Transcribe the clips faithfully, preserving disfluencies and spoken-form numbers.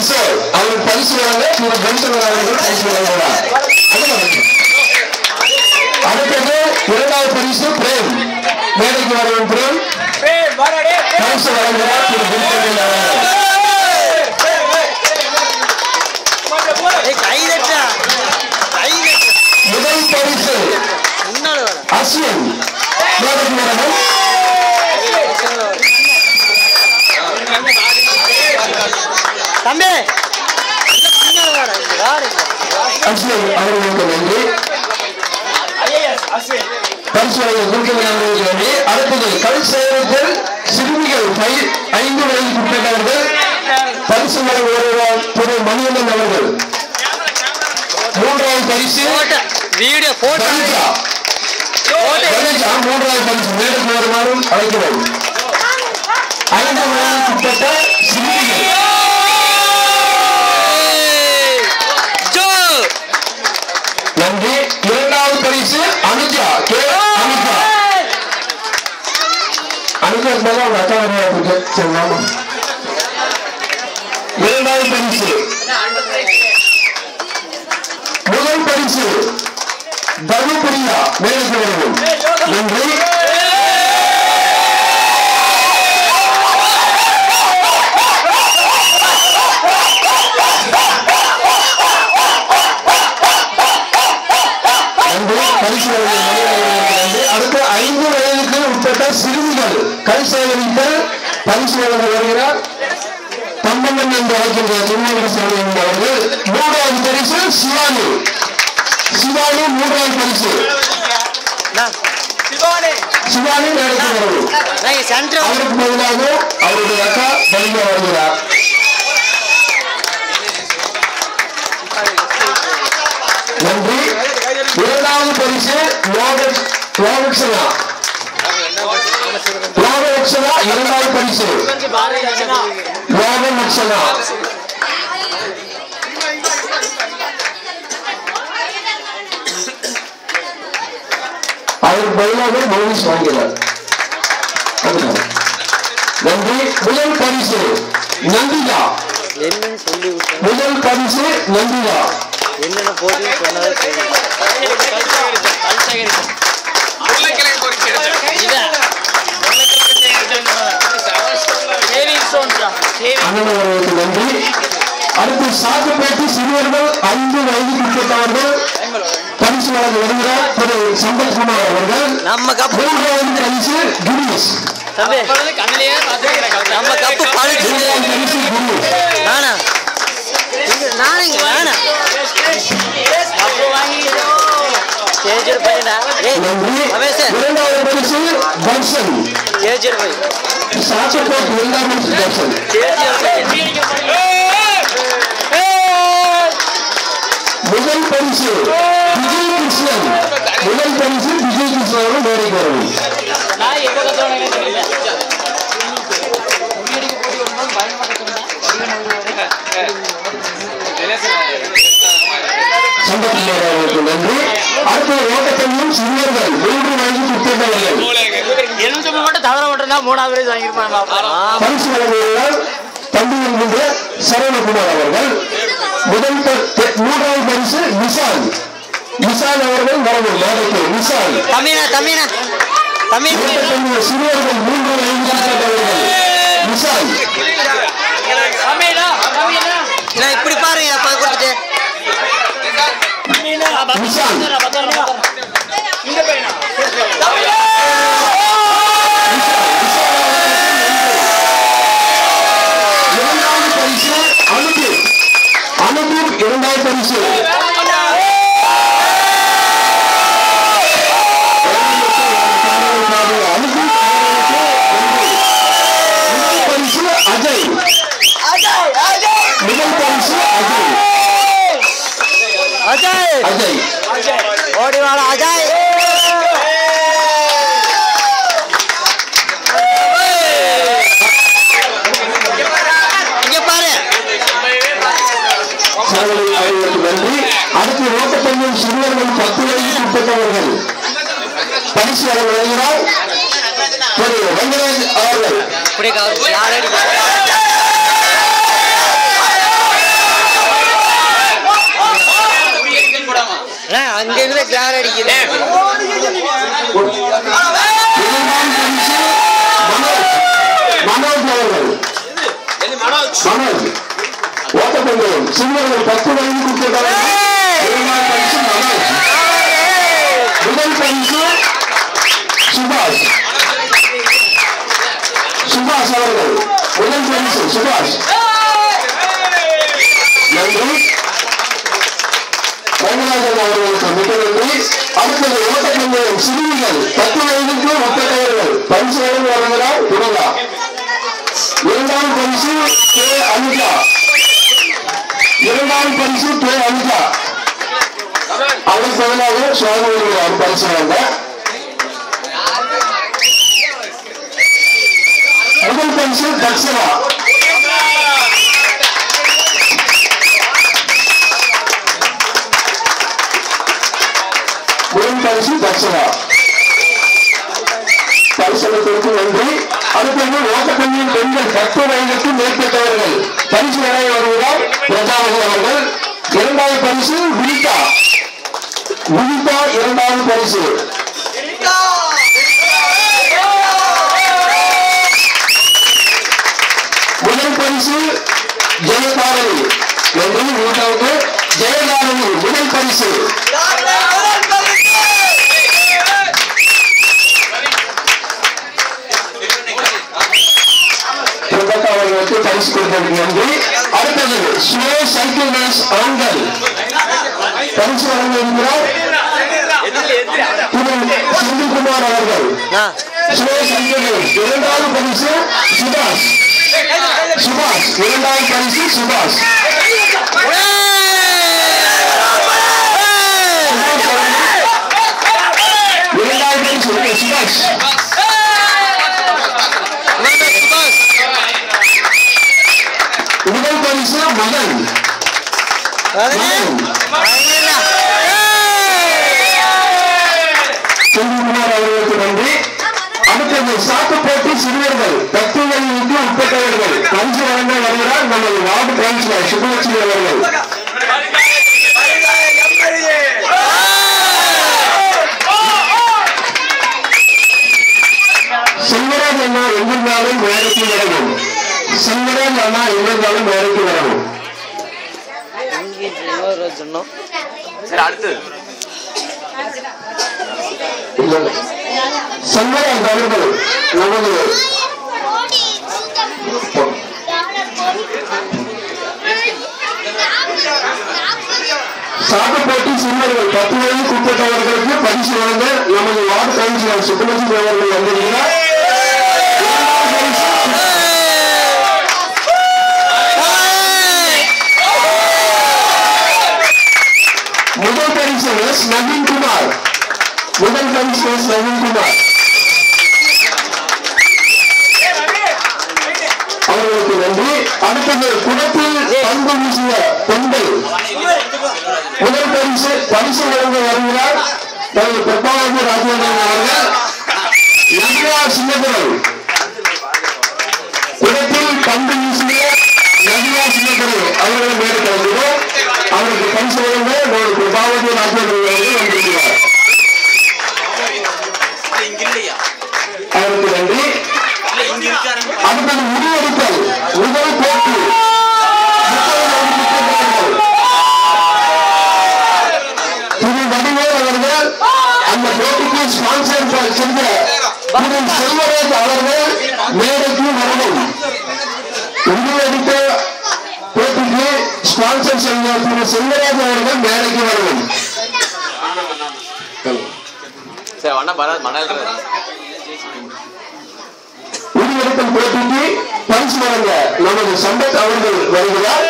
அவருக்கு பரிசு வழங்க இவர் பென்சன் அவர்கள் பரிசு வழங்குகிறார். அடுத்தது இரண்டாவது பரிசு பிரேம் மேடைக்கு வரவன் பிரேம் பரிசு வழங்குகிறார் திரு பென்சன் அவர்கள். முதல் பரிசு அஸ்வின் மேடைக்கு வரவன். தம்பி அஸ்வின் அவர்களுக்கு நன்றி. பரிசுகளுக்கு நன்றி. அடுத்தது கல் சேவர்கள் சிறுமிகள் ஐந்து வயதுக்குட்பட்டவர்கள் பரிசு வழங்குகிறார் திரு மணியண்ணன் அவர்கள். மூன்றாவது பரிசு வீடியோ போட்டோ மூன்றாவது பரிசு மேடைக்கு வருமாறும் அழைக்கிறோம். ஐந்து வயதுக்குட்பட்ட சிறுமிகள் நன்றி. இரண்டாவது பரிசு அனுஜா கே அனுஜா அனுஜா அவங்க அக்கா சொன்னாங்க. இரண்டாவது பரிசு முதல் பரிசு தருமபுரியா மேலுக்கு வருவோம். நன்றி. அடுத்த ஐந்து வயதுக்கு உட்பட்ட சிறுமிகள் கல் சேகரித்த பரிசு வழங்க வருகிறார் தம்பண்ணன் என்று அழைக்கின்ற திருநெல்வேலி அவர்கள். மூன்றாவது பரிசு சிவானி சிவானி மூன்றாவது பரிசு சிவானி நடத்தி வருவோம். அவருக்கு பதிலாக அவருடைய அக்கா பலிங்க வருகிறார். நன்றி. இரண்டாவது பரிசு லோகக்ஷனா லோகக்ஷனா இரண்டாவது பரிசு லோகக்ஷனா அவருக்கு பதிலாக மோனிஷ் வாங்கிறார். நன்றி. முதல் பரிசு நந்திகா முதல் பரிசு நந்திகா என்னென்ன போது நன்றி. அடுத்து சாக்குப்பேட்டு சிறுவர்கள் ஐந்து வயதுக்குட்பட்டவர்கள் பரிசு வழங்க வருகிறார் திரு சம்பத்குமார் அவர்கள். மூன்றாவது பரிசு கிரீஷ் நம்ம கப்பு பரிசு நானா நானுங்க நானா இரண்டாவது பரிசு தர்ஷன் சாக்குப்பேட்டு இரண்டாம் பரிசு தர்ஷன். முதல் பரிசு விஜய் கிருஷ்ணன் முதல் பரிசு விஜய் கிருஷ்ணன் மேடைக்கு வரவும். சம்பத்குமார் நன்றி. அடுத்த ஓட்டத்தையும் சிறுவர்கள் மூன்று வயதுக்கு உட்பட்டவர்கள் பரிசு வழங்குகிறார் தம்பியில் சரவணகுமார் அவர்கள். முதல் மூன்றாவது பரிசு விஷால் விஷால் அவர்கள் வரவும் மேடைக்கு விஷால் சிறுவர்கள் மூன்று வயதுக்கு விஷால் இப்படி பாருங்க கொடுத்துட்டு விஷால் இரண்டாவது பரிசு அனுபவ் அனுபவ் இரண்டாவது பரிசு அஜய் முதல் பரிசு அஜய் அஜய் அஜய் ஓடிவாட அஜய் இங்க பாரு. நன்றி. அடுத்து ஓட்டப்பந்தயம் சிறுவர்கள் பத்து வயதுக்கு உட்பட்டவர்கள் பரிசு வழங்குகிறார் திரு வெங்கடேஷ் அவர்கள். ஓட்டப்பந்தயம் சிறுவர்கள் பத்து வயதுக்கு உட்பட்டவர்கள் இரண்டாம் பரிசு மனோஜ், முதல் பரிசு சுபாஷ் சுபாஷ் அவர்கள் முதல் பரிசு சுபாஷ். நன்றி ரங்கராஜன் அவர்களுக்கு மிக நன்றி. அடுத்தது ஓட்டப்பந்தயம் சிறுமிகள் பத்து வயதுக்கு உட்பட்டவர்கள் பரிசு வழங்கி வருகிறார் துணலா. இரண்டாம் பரிசு கே அனுஜா, இரண்டாம் பரிசு கே அனுஜா. அவர் பதிலாக சுவாமி வருகிறார் பரிசு வாங்க. முதல் பரிசு தக்ஷனா, முதல் பரிசு தக்ஷனா. பரிசனத்திற்கு நன்றி. அடுத்தது ஓட்டப்பந்தயம் பெண்கள் பத்து வயதுக்கு மேற்பட்டவர்கள் பரிசு வழங்கி வருவதால் பிரஜாபதி அவர்கள். இரண்டாவது பரிசு வினிதா, வினிதா இரண்டாவது பரிசு. முதல் பரிசு ஜெயதாரணி, நன்றி வினிதாவுக்கு. ஜெயதாரணி முதல் பரிசு. அவர்களுக்கு பரிசு கொடுப்பதற்கு நன்றி. அடுத்தது ஸ்லோ சைக்கிள் ரேஸ் ஆண்கள் பரிசு வழங்க இருக்கிறார் திரு செந்தில்குமார் அவர்கள். ஸ்லோ சைக்கிள் ரேஸ் இரண்டாவது பரிசு சுபாஷ், சுபாஷ் இரண்டாவது பரிசு சுபாஷ். இரண்டாவது பரிசு சுபாஷ். முதல் பரிசு மகன் செந்தில்குமார் அவர்களுக்கு நன்றி. அடுத்தது சாக்கு போட்டி சிறுவர்கள் பத்து வயதுக்கு உட்பட்டவர்கள் பரிசு வழங்க வருகிறார் நமது வார்டு கவுன்சிலர் சுபலட்சுமி அவர்கள். செல்வராஜ் அண்ணா எங்கிருந்தாலும் வேலைக்கு வரவும், செல்வராஜ் அண்ணா எங்கிருந்தாலும் வேலைக்கு வரவும். அடுத்து செல்வராஜ் அவர்கள் நமது சாக்கு போட்டி சிறுவர்கள் பத்து வயதுக்கு உட்பட்டவர்களுக்கு பரிசு வழங்க நமது வார்டு கவுன்சிலர் சுப்புலட்சுமி அவர்கள் வந்திருக்கிறார். முதல் பரிசு எஸ் நவீன்குமார், முதல் பரிசு எஸ் நவீன்குமார் அவர்களுக்கு நன்றி. அடுத்தது குடத்தில் பந்து வீசிய பெண்கள் முதல் பரிசு பரிசு வழங்க வருகிறார் நமது பிரபாவதி ராஜேந்திரன் அவர்கள். நவ்யா சின்னதுரை குடத்தில் பந்து வீசிய நவ்யா சின்னதுரை அவர்களை மேலே கலந்துகிறோம். அவருக்கு பரிசு வழங்க நமது பிரபாவதி ராஜேந்திரன் அவர்கள் வந்திருக்கிறார். அவருக்கு நன்றி. அடுத்தது முடிவெடுத்தல் முதல் போட்டி திரு வடிவேல் அவர்கள் அந்த போட்டிக்கு ஸ்பான்சர் செஞ்ச திரு செல்வராஜ் அவர்கள் மேடைக்கு வரவும். முடிவெடுத்த போட்டிக்கு ஸ்பான்சர் செய்த திரு செல்வராஜ் அவர்கள் மேடைக்கு வரவும். முடிவெடுத்தல் போட்டிக்கு பரிசு வழங்க நமது சம்பத் அவர்கள் வருகிறார்.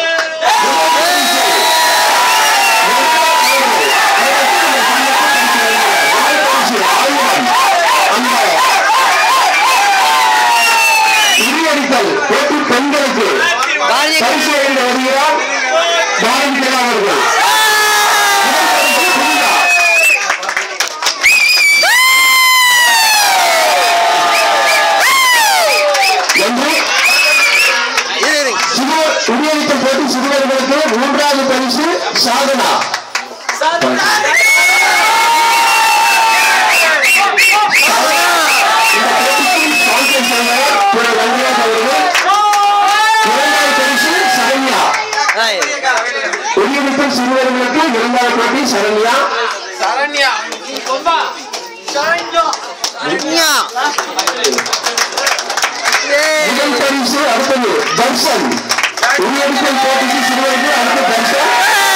முடிவெடுத்தல் போட்டி பெண்களுக்கு பரிசு வழங்க வருகிறார் பாரதி அவர்கள். முடிவெடுத்தல் போட்டி சிறுவர்களுக்கு மூன்றாவது பரிசு சாதனா. இரண்டாவது பரிசு சரண்யா. சிறுவர்களுக்கு இரண்டாவது போட்டி சரண்யா சரண்யா சரண்யா முதல் பரிசு அடுத்தது தர்ஷன் உயர்த்தல் போட்டிக்கு சிறுவருக்கு அடுத்த தர்ஷன்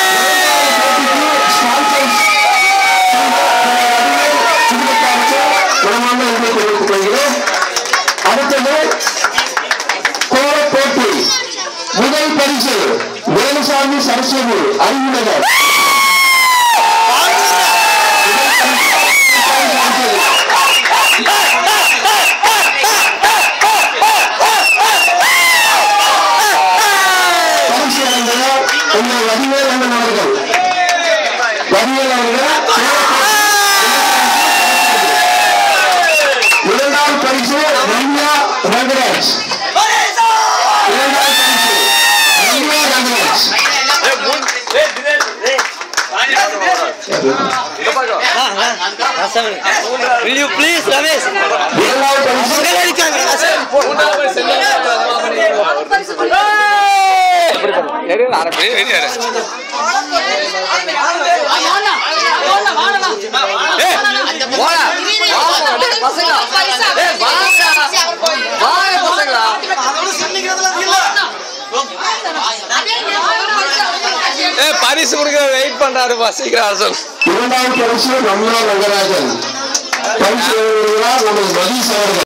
குணமாக இருந்து கொடுத்துக் கொள்கிறோம். அடுத்தது கோர போட்டி முதல் பரிசு வேலுசாமி சரஸ்வதி அறிவுநகர் பரிசு அடைந்தவர் உங்கள் வடிவேல் அண்ணன் அவர்கள் வடிவேல் அவர்கள் இரண்டாவது பரிசு ரம்யா ரங்கராஜ் இரண்டாவது பரிசு Ramya Rangaraj will you please Ramesh இரண்டாவது பரிசு பரிசு கொடுக்க வெயிட் பண்றாரு சீக்கிரம் சொல். இரண்டாவது பரிசு ரம்யா ரங்கராஜன் பரிசு நமது மதீஷ் அவர்கள்